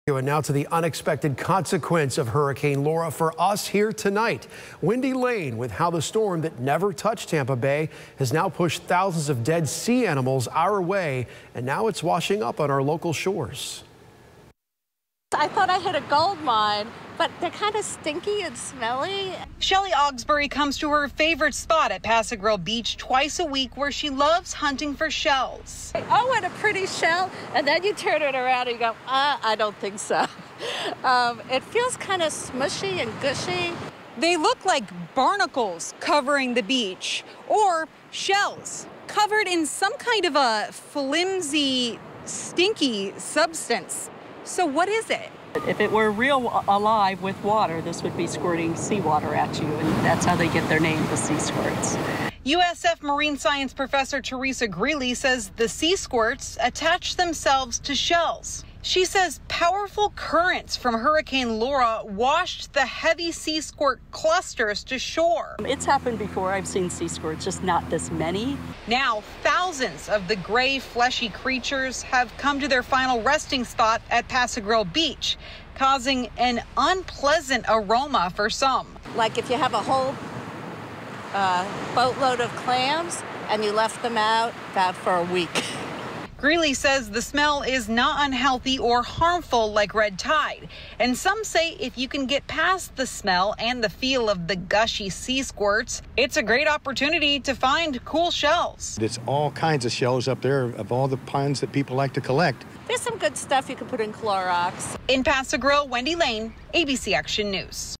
And now to the unexpected consequence of Hurricane Laura for us here tonight. Wendy Lane with how the storm that never touched Tampa Bay has now pushed thousands of dead sea animals our way, and now it's washing up on our local shores. I thought I hit a gold mine, but they're kind of stinky and smelly. Shelley Augsbury comes to her favorite spot at Pass-A-Grille Beach twice a week, where she loves hunting for shells. Oh, what a pretty shell. And then you turn it around and you go, I don't think so. It feels kind of smushy and gushy. They look like barnacles covering the beach, or shells covered in some kind of a flimsy, stinky substance. So what is it? If it were real alive with water, this would be squirting seawater at you, and that's how they get their name, the sea squirts. USF marine science professor Pass-A-Grille says the sea squirts attach themselves to shells. She says powerful currents from Hurricane Laura washed the heavy sea squirt clusters to shore. It's happened before. I've seen sea squirts, just not this many. Now, thousands of the gray, fleshy creatures have come to their final resting spot at Pass-A-Grille Beach, causing an unpleasant aroma for some. Like if you have a whole boatload of clams and you left them out for a week. Greeley says the smell is not unhealthy or harmful like red tide. And some say if you can get past the smell and the feel of the gushy sea squirts, it's a great opportunity to find cool shells. There's all kinds of shells up there of all the ponds that people like to collect. There's some good stuff you can put in Clorox. In Pass-A-Grille, Wendy Lane, ABC Action News.